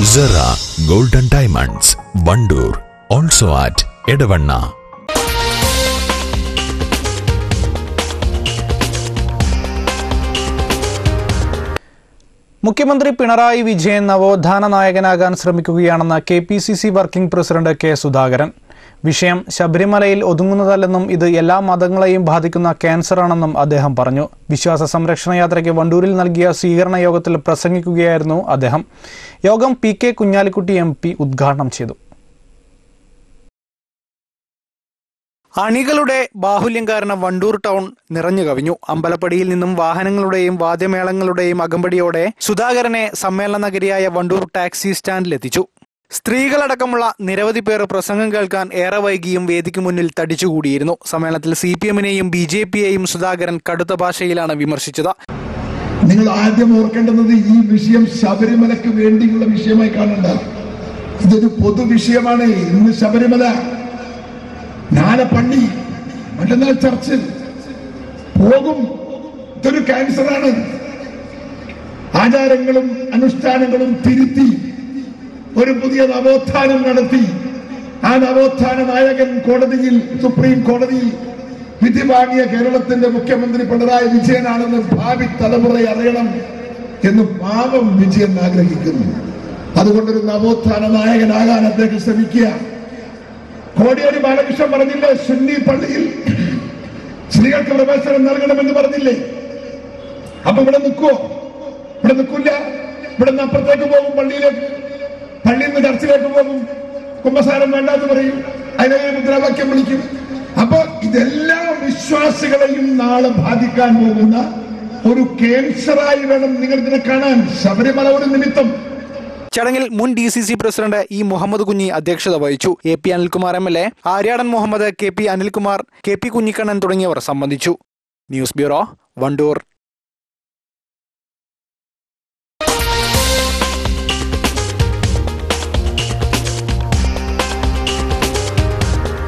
Zara Golden Diamonds, Vandoor, also at Edavanna. മുഖ്യമന്ത്രി പിണറായി വിജയൻ നവോത്ഥാന നായകനാകാൻ ശ്രമിക്കുകയാണെന്ന് KPCC working president K Sudhakaran. വിഷയം ശബരിമലയിൽ ഒതുങ്ങുന്നതല്ലെന്നും ഇത് എല്ലാ മതങ്ങളെയും ബാധിക്കുന്ന ക്യാൻസറാണെന്നും അദ്ദേഹം പറഞ്ഞു. വിശ്വാസ സംരക്ഷണ യാത്രയ്ക്ക് വണ്ടൂരിൽ നൽകിയ സ്വീകരണ യോഗത്തിൽ പ്രസംഗിക്കുകയായിരുന്നു അദ്ദേഹം. യോഗം PK കുഞ്ഞാലിക്കുട്ടി MP ഉദ്ഘാടനം ചെയ്തു. അണികളുടെ ബാഹുല്യം കാരണം വണ്ടൂർ ടൗൺ നിറഞ്ഞു കവിഞ്ഞു. അമ്പലപ്പടിയിൽ നിന്നും വാഹനങ്ങളുടെയും വാദ്യമേളങ്ങളുടെയും അകമ്പടിയോടെ സുധാകരനെ സമ്മേളന നഗരിയായ വണ്ടൂർ ടാക്സി സ്റ്റാൻഡിലെത്തിച്ചു. സ്ത്രീകളടക്കമുള്ള നിരവധി പേർ പ്രസംഗം കേൾക്കാൻ ഏറെ വൈകിയും വേദിക്ക് മുന്നിൽ തടിച്ചുകൂടിയിരുന്നു. സമ്മേളനത്തിൽ CPM-നെയും BJP-യെയും സുധാകരൻ കടുത്ത ഭാഷയിലാണ് വിമർശിച്ചത്. നിങ്ങൾ ആദ്യം ഓർക്കേണ്ടുന്നത് ഈ വിഷയം ശബരിമലയ്ക്ക് വേണ്ടിയുള്ള വിഷയമായി കാണണ്ട. ഇതൊരു പൊതുവിഷയമാണ്. ഇന്ന് ശബരിമല, നാളെ പള്ളി, മറ്റന്നാൾ ചർച്ച് പോകും. ഇതൊരു ക്യാൻസറാണ്. ആചാരങ്ങളും അനുഷ്ഠാനങ്ങളും തിരുത്തി ഒരു പുതിയ നവോത്ഥാനം നടത്തി ആ നവോത്ഥാന നായകൻ കോടതിയിൽ, സുപ്രീം കോടതിയിൽ വിധി വാങ്ങിയ കേരളത്തിന്റെ മുഖ്യമന്ത്രി പിണറായി വിജയനാണെന്ന് ഭാവി തലമുറ അറിയണം എന്ന് പാവം വിജയൻ ആഗ്രഹിക്കുന്നു. അതുകൊണ്ടൊരു നവോത്ഥാന നായകനാകാൻ അദ്ദേഹം ശ്രമിക്കുക. കോടിയേരി ബാലകൃഷ്ണൻ പറഞ്ഞില്ലേ, സുന്നി പള്ളിയിൽ സ്ത്രീകൾക്ക് പ്രവേശനം നൽകണമെന്ന് പറഞ്ഞില്ലേ? അപ്പൊ ഇവിടെ നിൽക്കുവോ? ഇവിടെ നിൽക്കില്ല. ഇവിടെ നിന്ന് അപ്പുറത്തേക്ക് പോകും, പള്ളിയിലേക്ക്. പള്ളിയിൽ നിന്ന് ചർച്ചിലേക്ക് പോകും. കുമ്പസാരം വേണ്ടെന്ന് പറയും, അതിനെ മുദ്രാവാക്യം വിളിക്കും. അപ്പൊ ഇതെല്ലാ വിശ്വാസികളെയും നാളെ ബാധിക്കാൻ പോകുന്ന ഒരു ക്യാൻസറായി വേണം നിങ്ങൾ ഇതിനെ കാണാൻ. ശബരിമല ഒരു നിമിത്തം. ചടങ്ങിൽ മുൻ DCC president E. Muhammad Kunhi അധ്യക്ഷത വഹിച്ചു. AP Anilkumar MLA, Aryadan Muhammad, KP Anilkumar, KP Kunhikannan തുടങ്ങിയവർ സംബന്ധിച്ചു. News bureau, Wandoor.